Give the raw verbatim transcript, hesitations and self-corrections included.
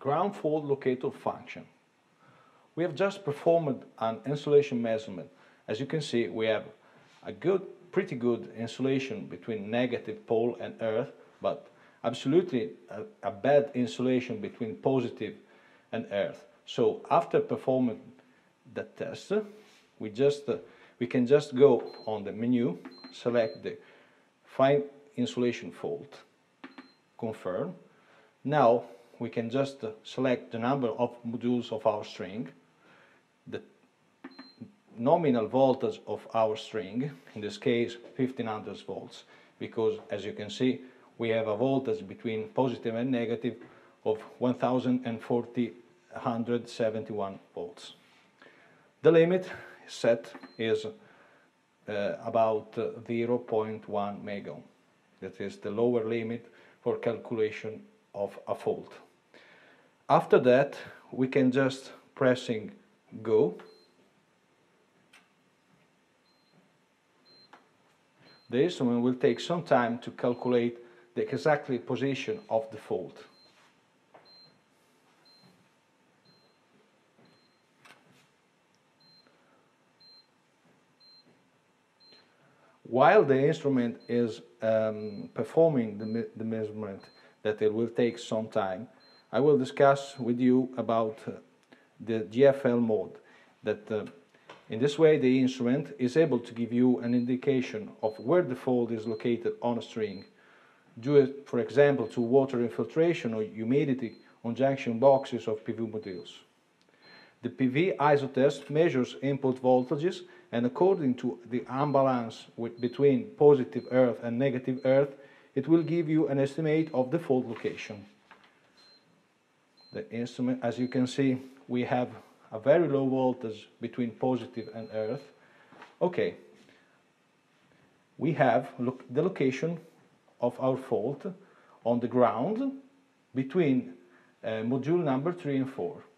ground fault locator function. We have just performed an insulation measurement. As you can see, we have a good, pretty good insulation between negative pole and earth, but absolutely a, a bad insulation between positive and earth. So after performing the test, we just uh, we can just go on the menu, select the find insulation fault, confirm. Now we can just uh, select the number of modules of our string, the nominal voltage of our string, in this case fifteen hundred volts, because as you can see we have a voltage between positive and negative of one thousand forty one hundred seventy-one volts. The limit set is uh, about uh, zero point one megohm. That is the lower limit for calculation of a fault. After that, we can just pressing go. The instrument will take some time to calculate the exactly position of the fault. While the instrument is um, performing the, me the measurement, that it will take some time, I will discuss with you about uh, the G F L mode. That uh, in this way the instrument is able to give you an indication of where the fault is located on a string, due, for example, to water infiltration or humidity on junction boxes of P V modules. The P V-ISOTEST measures input voltages, and according to the imbalance with, between positive earth and negative earth, it will give you an estimate of the fault location. The instrument, as you can see, we have a very low voltage between positive and earth. Okay, we have look, the location of our fault on the ground between uh, module number three and four.